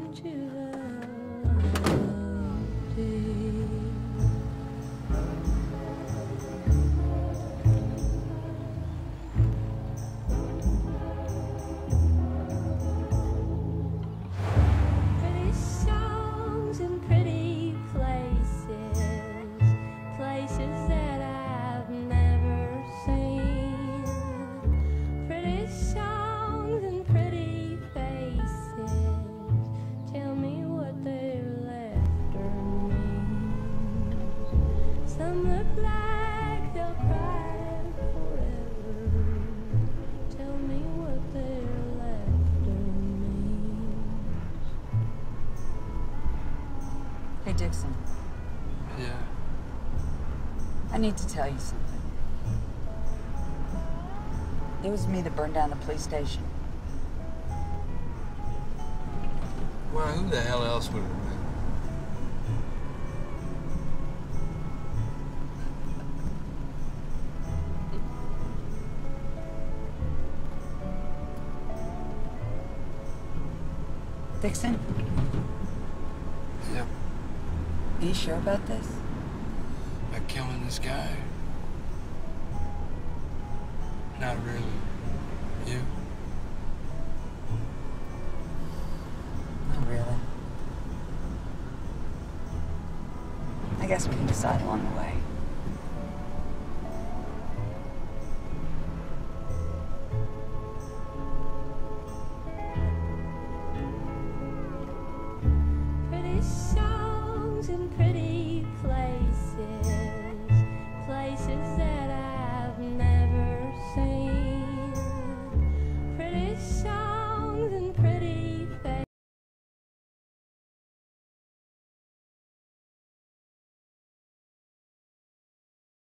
Hey, Dixon. Yeah? I need to tell you something. It was me that burned down the police station. Well, who the hell else would it have been? Dixon? Yep. Are you sure about this? About killing this guy? Not really. You? Not really. I guess we can decide along the way. Pretty songs and pretty